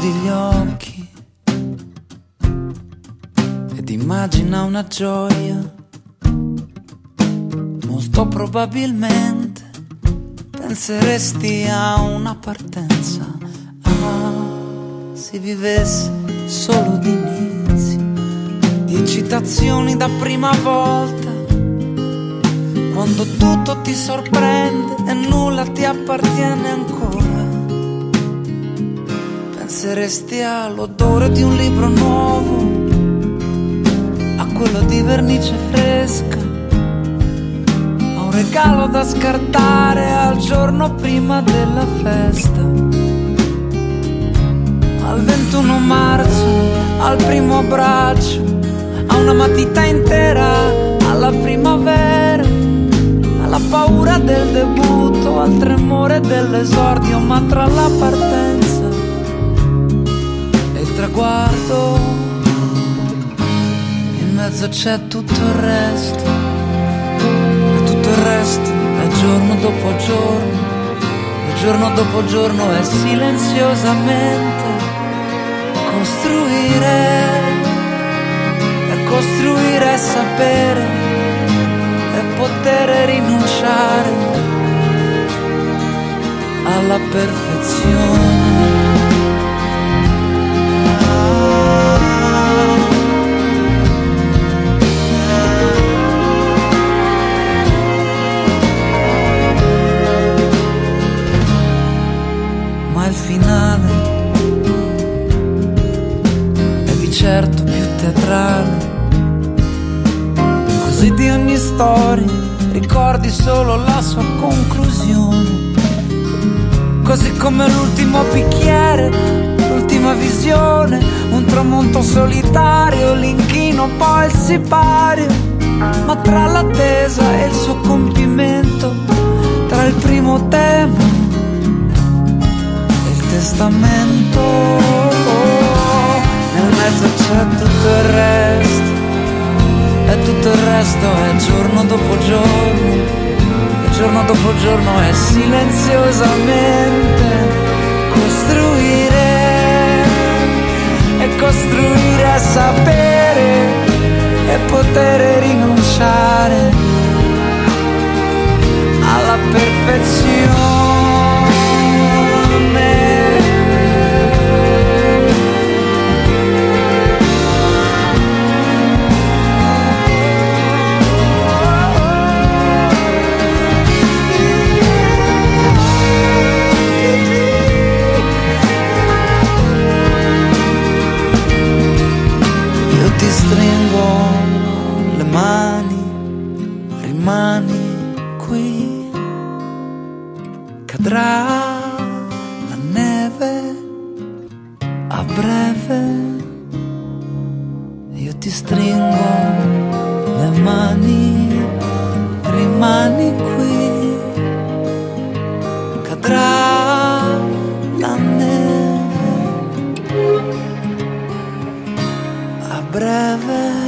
chiudi gli occhi ed immagina una gioia. Molto probabilmente penseresti a una partenza. Si vivesse solo di inizi, di eccitazioni da prima volta, quando tutto ti sorprende e nulla ti appartiene ancora. Penseresti all'odore di un libro nuovo, a quello di vernice fresca, a un regalo da scartare al giorno prima della festa, al 21 marzo, al primo abbraccio, a una matita intera, alla primavera, alla paura del debutto, al tremore dell'esordio, ma tra la partenza e il traguardo, in mezzo c'è tutto il resto, e tutto il resto è giorno dopo giorno, e giorno dopo giorno è silenziosamente costruire, sapere e poter rinunciare alla perfezione. Ma il finale certo più teatrale, così di ogni storia ricordi solo la sua conclusione, così come l'ultimo bicchiere, l'ultima visione, un tramonto solitario, l'inchino poi il sipario, ma tra l'attesa e il suo compimento, tra il primo tema e il testamento, nel mezzo c'è tutto il resto, e tutto il resto è giorno dopo giorno, e giorno dopo giorno è silenziosamente costruire, sapere e poter rinunciare alla perfezione. Ti stringo le mani, rimani qui, cadrà la neve a breve, io ti stringo le mani, rimani qui, cadrà la neve a breve.